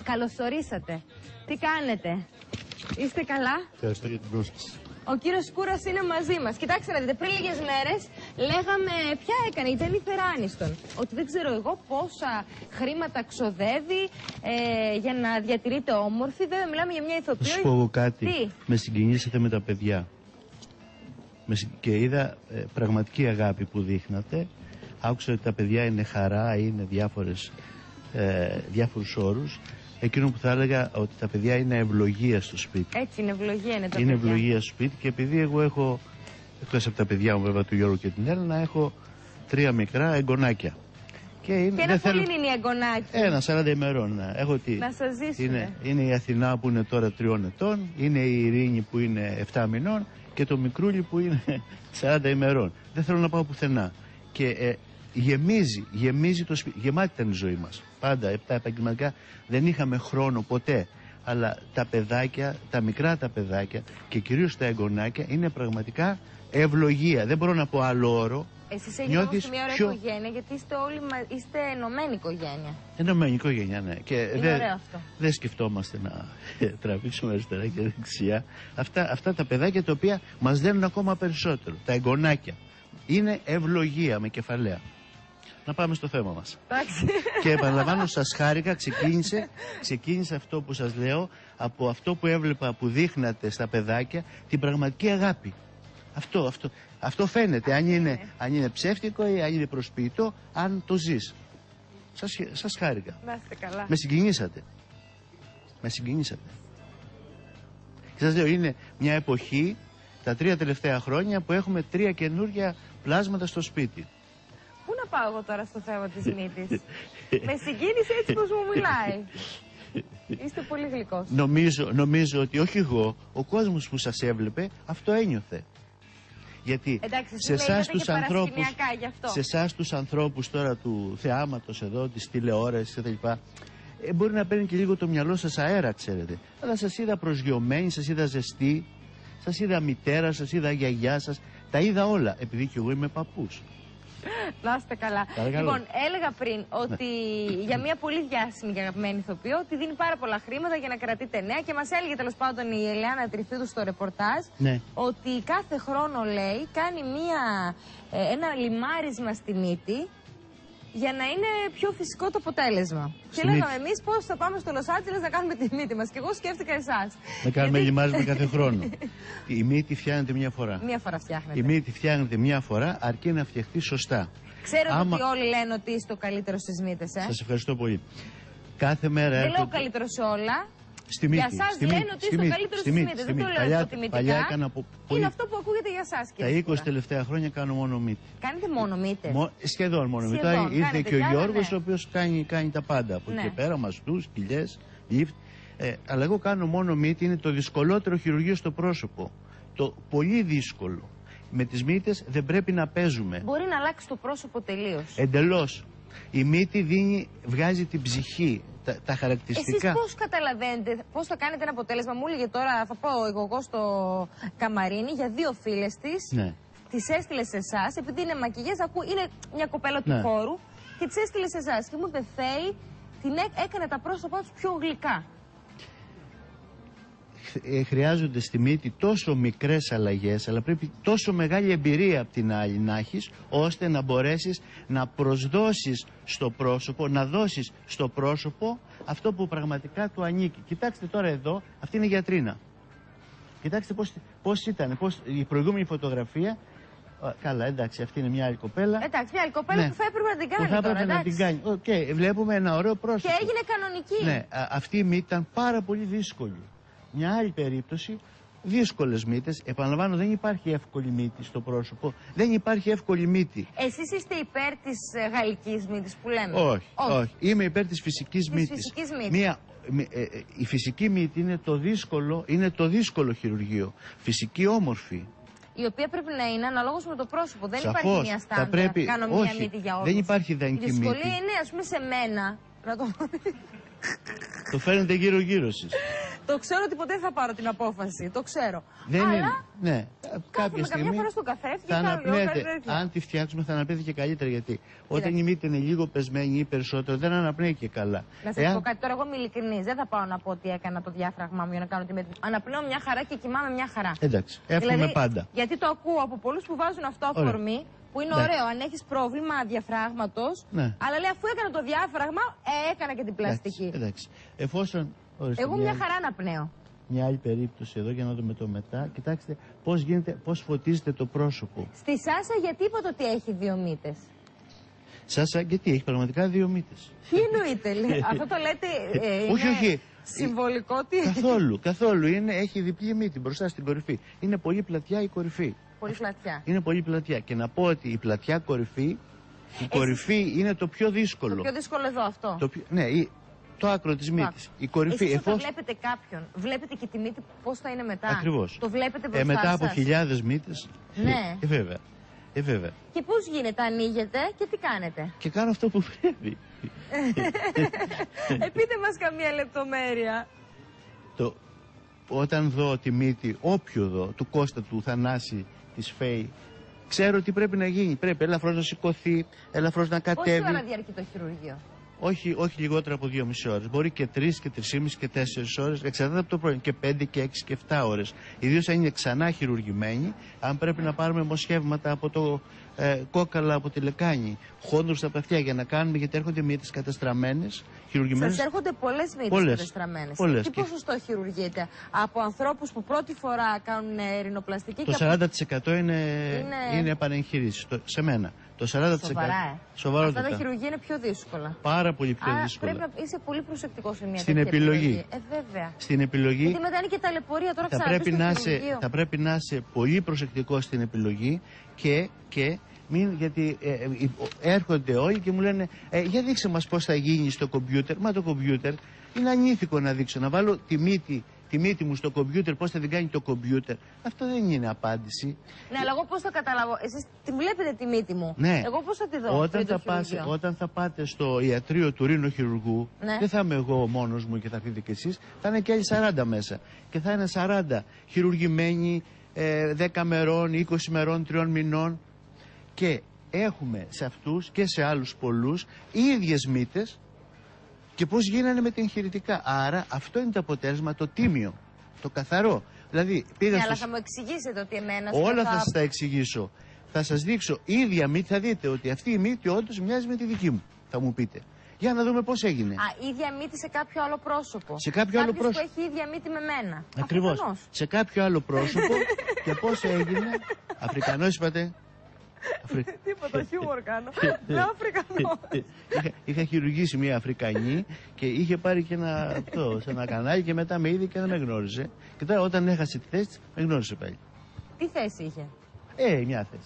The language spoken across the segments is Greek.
Καλωσορίσατε. Τι κάνετε? Είστε καλά? Ευχαριστώ για την πρόσκληση. Ο κύριος Σκούρας είναι μαζί μας. Κοιτάξτε να δείτε, πριν λίγες μέρες λέγαμε ποια έκανε η Τζένιφερ Άνιστον. Ότι δεν ξέρω εγώ πόσα χρήματα ξοδεύει για να διατηρείται όμορφη. Βέβαια μιλάμε για μια ηθοποιό. Θα σου πω εγώ κάτι. Τι? Με συγκινήσατε με τα παιδιά. Και είδα πραγματική αγάπη που δείχνατε. Άκουσα ότι τα παιδιά είναι χαρά, είναι διάφορους όρους. Εκείνο που θα έλεγα ότι τα παιδιά είναι ευλογία στο σπίτι. Έτσι είναι, ευλογία είναι τα παιδιά. Είναι ευλογία στο σπίτι και επειδή εγώ έχω, εκτός από τα παιδιά μου βέβαια του Γιώργου και την Έλληνα, έχω 3 μικρά εγγονάκια. Και ένα πολύ είναι η εγγονάκι. Ένα 40 ημερών. Έχω να σας ζήσουμε. Είναι η Αθηνά που είναι τώρα 3 ετών, είναι η Ειρήνη που είναι 7 μηνών και το μικρούλι που είναι 40 ημερών. Δεν θέλω να πάω πουθενά. Και γεμίζει το σπίτι. Γεμάτη ήταν η ζωή μας. Πάντα, τα επαγγελματικά δεν είχαμε χρόνο ποτέ. Αλλά τα παιδάκια, τα μικρά τα παιδάκια και κυρίως τα εγγονάκια είναι πραγματικά ευλογία. Δεν μπορώ να πω άλλο όρο. Εσείς έχετε όμως μια ωραία οικογένεια, γιατί είστε όλοι είστε ενωμένη οικογένεια. Ενωμένη οικογένεια, ναι. Και είναι ωραίο αυτό. Δεν σκεφτόμαστε να τραβήξουμε αριστερά και δεξιά. Αυτά τα παιδάκια τα οποία μας δένουν ακόμα περισσότερο. Τα εγγονάκια. Είναι ευλογία με κεφαλαία. Να πάμε στο θέμα μας. Και επαναλαμβάνω, σας χάρηκα, ξεκίνησε αυτό που σας λέω, από αυτό που έβλεπα που δείχνατε στα παιδάκια, την πραγματική αγάπη. Αυτό φαίνεται, αν είναι ψεύτικο ή αν είναι προσποιητό, αν το ζεις. Σας χάρηκα. Να είστε καλά. Με συγκινήσατε. Και σας λέω, είναι μια εποχή, τα 3 τελευταία χρόνια, που έχουμε 3 καινούργια πλάσματα στο σπίτι. Πού να πάω εγώ τώρα στο θέμα της μύτης? Με συγκίνησε έτσι πως μου μιλάει. Είστε πολύ γλυκός. Νομίζω ότι όχι εγώ, ο κόσμος που σας έβλεπε αυτό ένιωθε. Γιατί εντάξει, σε εσάς τους ανθρώπους τώρα του θεάματος εδώ, της τηλεόρασης κτλ. Μπορεί να παίρνει και λίγο το μυαλό σας αέρα, ξέρετε. Αλλά σας είδα προσγειωμένη, σας είδα ζεστή, σας είδα μητέρα, σας είδα γιαγιά σας. Τα είδα όλα, επειδή και εγώ είμαι παππούς. Να είστε καλά. Λοιπόν, έλεγα πριν ότι για μια πολύ διάσημη και αγαπημένη ηθοποιό ότι δίνει πάρα πολλά χρήματα για να κρατείται νέα και μας έλεγε τέλος πάντων η Ελεάνα Τριφίδου στο ρεπορτάζ ότι κάθε χρόνο, λέει, κάνει ένα λιμάρισμα στη μύτη για να είναι πιο φυσικό το αποτέλεσμα. Και λέγαμε εμείς πώς θα πάμε στο Λος Άντζελες να κάνουμε τη μύτη μας. Και εγώ σκέφτηκα εσάς. Να κάνουμε λιμάρισμα κάθε χρόνο. Η μύτη φτιάχνεται μια φορά. Μια φορά φτιάχνεται. Η μύτη φτιάχνεται μια φορά, αρκεί να φτιαχτεί σωστά. Ξέρω ότι όλοι λένε ότι είστε ο καλύτερος στις μύτες, Σας ευχαριστώ πολύ. Κάθε μέρα δεν λέω καλύτερο σε όλα. Στη μύτη. Για σας λένε ότι είστε ο καλύτερος στις μύτες. Δεν το λέω αποτιμητικά. Είναι αυτό που ακούγεται για σας, κύριε. Τα 20 τελευταία χρόνια κάνω μόνο μύτη. Κάνετε μόνο μύτες? Σχεδόν μόνο μύτη. Ήρθε και ο Γιώργος, ο οποίος κάνει τα πάντα. Από εκεί πέρα, μαστούς, κοιλιές, λιφτ. Αλλά εγώ κάνω μόνο μύτη, είναι το δυσκολότερο χειρουργείο στο πρόσωπο. Το πολύ δύσκολο. Με τις μύτες δεν πρέπει να παίζουμε. Μπορεί να αλλάξει το πρόσωπο τελείως. Εντελώς. Η μύτη βγάζει την ψυχή, τα χαρακτηριστικά. Εσείς πώς καταλαβαίνετε, πώς θα κάνετε ένα αποτέλεσμα? Μου έλεγε τώρα, θα πάω εγώ στο καμαρίνι για 2 φίλες της. Ναι. Τις έστειλε σε εσάς, επειδή είναι μακιγιές, είναι μια κοπέλα του χώρου και τις έστειλε σε εσάς. Και μου είπε, Θέη, έκανε τα πρόσωπά τους πιο γλυκά. Χρειάζονται στη μύτη τόσο μικρές αλλαγές, αλλά πρέπει τόσο μεγάλη εμπειρία από την άλλη να έχεις, ώστε να μπορέσεις να προσδώσεις στο πρόσωπο, να δώσεις στο πρόσωπο αυτό που πραγματικά του ανήκει. Κοιτάξτε τώρα εδώ, αυτή είναι η γιατρίνα. Κοιτάξτε πώς ήταν, η προηγούμενη φωτογραφία. Καλά, εντάξει, αυτή είναι μια άλλη κοπέλα. Εντάξει, μια άλλη κοπέλα που θα έπρεπε να την κάνει. Που θα έπρεπε να την κάνει. Βλέπουμε ένα ωραίο πρόσωπο. Και έγινε κανονική. Ναι, αυτή η μύτη ήταν πάρα πολύ δύσκολη. Μια άλλη περίπτωση, δύσκολες μύτες. Επαναλαμβάνω, δεν υπάρχει εύκολη μύτη στο πρόσωπο. Δεν υπάρχει εύκολη μύτη. Εσείς είστε υπέρ της γαλλικής μύτης που λέμε? Όχι. Είμαι υπέρ της φυσικής μύτης. Η φυσική μύτη είναι το δύσκολο χειρουργείο. Φυσική όμορφη. Η οποία πρέπει να είναι αναλόγως με το πρόσωπο. Δεν υπάρχει μια στάνταρ. Κάνω μια μύτη για όλους. Δεν υπάρχει ιδανική μύτη. Η δυσκολία είναι, ας πούμε, σε μένα. Το φέρνετε γύρω-γύρω σας. Το ξέρω ότι ποτέ θα πάρω την απόφαση. Το ξέρω. Δεν είναι. Ναι. κάποια στιγμή καμιά φορά στον καθρέφτη θα αναπνέεται. Αν τη φτιάξουμε θα αναπνέεται και καλύτερα, γιατί όταν η μύτη είναι λίγο πεσμένη ή περισσότερο δεν αναπνέει και καλά. Να σας πω κάτι τώρα, εγώ είμαι ειλικρινής, δεν θα πάω να πω ότι έκανα το διάφραγμά μου για να κάνω τη μύτη. Αναπνέω μια χαρά και κοιμάμαι μια χαρά. Εντάξει, εύχομαι δηλαδή, πάντα. Γιατί το ακούω από πολλούς που βάζουν αυτό αφορμή. Που είναι ωραίο αν έχεις πρόβλημα διαφράγματος, αλλά λέει αφού έκανα το διάφραγμα, έκανα και την πλαστική. Εντάξει. Εφόσον. Εγώ μια χαρά αναπνέω. Μια άλλη περίπτωση εδώ για να δούμε το μετά. Κοιτάξτε πώς φωτίζεται το πρόσωπο. Στη Σάσα γιατί είπατε ότι έχει 2 μύτες? Σάσα, γιατί έχει πραγματικά 2 μύτες. Τι εννοείται, λέει. Αυτό το λέτε. Όχι. Συμβολικό τι? Καθόλου. Έχει διπλή μύτη μπροστά στην κορυφή. Είναι πολύ πλατιά η κορυφή. Πολύ πλατιά. Είναι πολύ πλατιά. Και να πω ότι η πλατιά κορυφή, η κορυφή είναι το πιο δύσκολο. Το πιο δύσκολο εδώ αυτό. Ναι, το άκρο της μύτης. Η κορυφή. Εσείς όταν βλέπετε κάποιον, βλέπετε και τη μύτη πώς θα είναι μετά. Ακριβώς. Το βλέπετε μπροστά μετά από σας. χιλιάδες μύτες. Ναι. Βέβαια. Και πώς γίνεται, ανοίγετε και τι κάνετε? Και κάνω αυτό που πρέπει. Πείτε μας καμία λεπτομέρεια. Όταν δω τη μύτη, όποιο δω, του Κώστα, του Θανάση, της Φέη, ξέρω τι πρέπει να γίνει. Πρέπει ελαφρώς να σηκωθεί, ελαφρώς να κατέβει. Πόση ώρα διαρκεί το χειρουργείο? Όχι λιγότερο από 2,5 ώρες. Μπορεί και 3 και 3,5 και 4 ώρες. Εξαρτάται από το πρωί. Και 5 και 6 και 7 ώρες. Ιδίως αν είναι ξανά χειρουργημένη, αν πρέπει να πάρουμε μοσχεύματα από το κόκαλα, από τη λεκάνη, χόντρους στα παθιά για να κάνουμε, γιατί έρχονται μύτες κατεστραμμένες, χειρουργημένες. Σας έρχονται πολλές μύτες κατεστραμμένες. Τι ποσοστό χειρουργείται από ανθρώπους που πρώτη φορά κάνουν ρινοπλαστική? Το 40% είναι επανεγχειρήσεις. Σε μένα. Το 40%. Σοβαρά. Αυτά τα χειρουργία είναι πιο δύσκολα. Πάρα πολύ πιο δύσκολα. Πρέπει να είσαι πολύ προσεκτικός σε μια στην τέτοια επιλογή. Βέβαια. Στην επιλογή. Γιατί μετά είναι και ταλαιπωρία τώρα θα πρέπει να είσαι πολύ προσεκτικός στην επιλογή και γιατί έρχονται όλοι και μου λένε για δείξε μας πώς θα γίνει στο κομπιούτερ. Μα το κομπιούτερ είναι ανήθικο να δείξω. Να βάλω τη μύτη μου στο κομπιούτερ, πώς θα την κάνει το κομπιούτερ. Αυτό δεν είναι απάντηση. Ναι, αλλά εγώ πώς θα καταλάβω? Εσείς τη βλέπετε τη μύτη μου. Ναι. Εγώ πώς θα τη δω? Όταν θα πάτε στο ιατρείο του ρινοχειρουργού, δεν θα είμαι εγώ μόνος μου και θα φύγετε κι εσείς, θα είναι και άλλοι 40 μέσα. Και θα είναι 40 χειρουργημένοι 10 μερών, 20 μερών, 3 μηνών. Και έχουμε σε αυτούς και σε άλλους πολλούς οι ίδιες μύτες και πώς γίνανε με τα εγχειρητικά. Άρα αυτό είναι το αποτέλεσμα, το τίμιο, το καθαρό. Δηλαδή, αλλά θα μου εξηγήσετε ότι εμένα... Όλα θα σας τα εξηγήσω. Θα σας δείξω ίδια μύτη, θα δείτε ότι αυτή η μύτη όντως μοιάζει με τη δική μου, θα μου πείτε. Για να δούμε πώς έγινε. Ίδια μύτη σε κάποιο άλλο πρόσωπο. Σε κάποιο άλλο πρόσωπο. Που έχει ίδια μύτη με μένα. Ακριβώς. Σε κάποιο άλλο πρόσωπο και πώς έγινε. Αφρικανός είπατε. Τίποτα, χιούμορ κάνω. Με Αφρικανό. Είχα χειρουργήσει μια Αφρικανή και είχε πάρει και σε ένα κανάλι και μετά με είδε και δεν με γνώριζε. Και τώρα όταν έχασε τη θέση της, με γνώρισε πάλι. Τι θέση είχε? Μια θέση.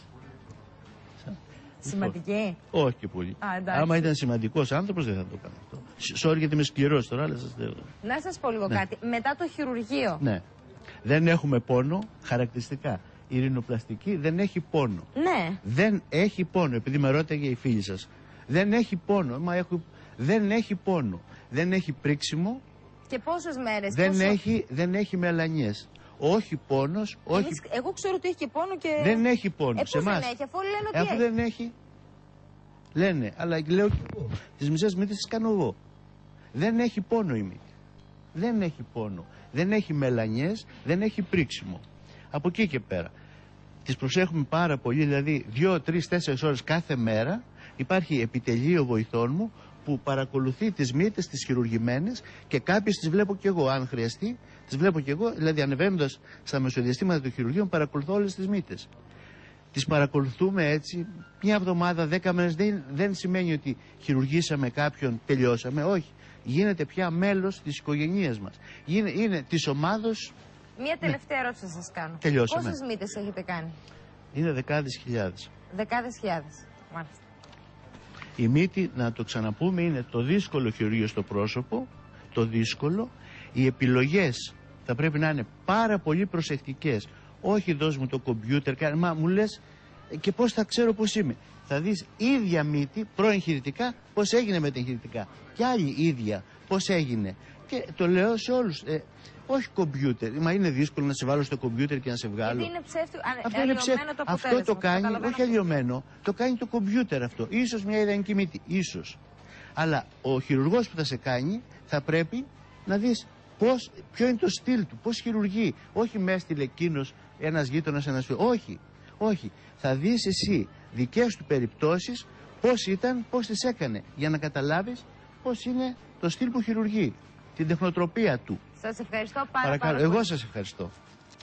Σημαντική? Όχι και πολύ. Άμα ήταν σημαντικός άνθρωπος δεν θα το κάνω αυτό. Sorry γιατί είμαι σκληρός τώρα, αλλά σας λέω. Να σας πω λίγο κάτι. Μετά το χειρουργείο. Ναι. Δεν έχουμε πόνο, χαρακτηριστικά. Η ρινοπλαστική δεν έχει πόνο. Ναι. Δεν έχει πόνο, επειδή με ρώταγε η φίλη σας. Δεν έχει πόνο. Δεν έχει πόνο. Δεν έχει πρίξιμο. Και πόσες μέρες? Δεν έχει μελανιές. Όχι πόνος. Όχι... Εγώ ξέρω ότι έχει και πόνο και... Δεν έχει πόνο. Πώς δεν έχει, αφού λένε ότι έχει. Δεν έχει. Λένε, αλλά λέω και εγώ. Τις μισές μύτες τις κάνω εγώ. Δεν έχει πόνο η μύτη. Δεν έχει πόνο. Δεν έχει μελανιές. Δεν έχει πρίξιμο. Από εκεί και πέρα. Τις προσέχουμε πάρα πολύ, δηλαδή 2, 3, 4 ώρες κάθε μέρα υπάρχει επιτελείο βοηθών μου που παρακολουθεί τις μύτες, τις χειρουργημένες και κάποιες τις βλέπω κι εγώ, αν χρειαστεί, τις βλέπω κι εγώ, δηλαδή ανεβαίνοντας στα μεσοδιαστήματα των χειρουργείων παρακολουθώ όλες τις μύτες. Τις παρακολουθούμε έτσι, μια εβδομάδα, 10 μέρες, δεν σημαίνει ότι χειρουργήσαμε κάποιον, τελειώσαμε, όχι. Γίνεται πια μέλος της οικογένειας μας. Είναι της ομάδος. Μία τελευταία ερώτηση θα σας κάνω. Τελειώσαμε. Πόσες μύτες έχετε κάνει? Είναι δεκάδες χιλιάδες. Δεκάδες χιλιάδες. Μάλιστα. Η μύτη, να το ξαναπούμε, είναι το δύσκολο χειρουργείο στο πρόσωπο. Το δύσκολο. Οι επιλογές θα πρέπει να είναι πάρα πολύ προσεκτικές. Όχι δώσ' μου το κομπιούτερ, μα μου λες και πώς θα ξέρω πώς είμαι. Θα δεις ίδια μύτη προεγχειρητικά πώς έγινε με τα εγχειρητικά. Και άλλη ίδια πώς έγινε. Και το λέω σε όλους. Όχι κομπιούτερ. Μα είναι δύσκολο να σε βάλω στο κομπιούτερ και να σε βγάλω. Γιατί είναι ψεύτικο. Αυτό είναι ψεύτικο. Αυτό το κάνει, όχι αλλοιωμένο, το κάνει το κομπιούτερ αυτό. Ίσως μια ιδανική μύτη. Ίσως. Αλλά ο χειρουργός που θα σε κάνει θα πρέπει να δεις ποιο είναι το στυλ του, πώς χειρουργεί. Όχι με έστειλε εκείνος ένας γείτονας, ένας φίλος. Όχι. Όχι. Θα δεις εσύ δικές του περιπτώσεις πώς ήταν, πώς τις έκανε. Για να καταλάβεις πώς είναι το στυλ που χειρουργεί. Την τεχνοτροπία του. Σας ευχαριστώ πάρα πολύ. Εγώ σας ευχαριστώ.